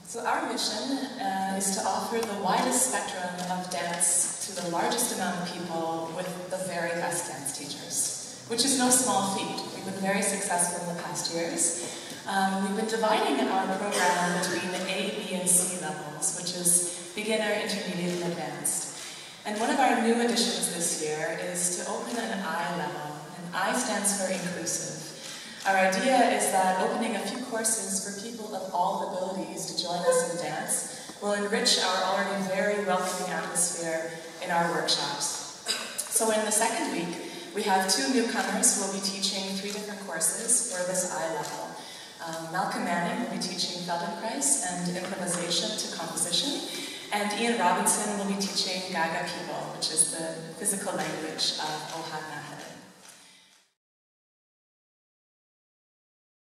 So our mission is to offer the widest spectrum of dance to the largest amount of people with the very best dance teachers, which is no small feat. We've been very successful in the past years. We've been dividing our program between A, B, and C levels, which is beginner, intermediate, and advanced. And one of our new additions this year is to open an I level, and I stands for inclusive. Our idea is that opening a few courses for people of all abilities to join us in dance will enrich our already very welcoming atmosphere in our workshops. So in the second week, we have two newcomers who will be teaching 3 different courses for this I level. Malcolm Manning will be teaching Feldenkrais and improvisation to composition, and Ian Robinson will be teaching Gaga People, which is the physical language of Ohad Nahed.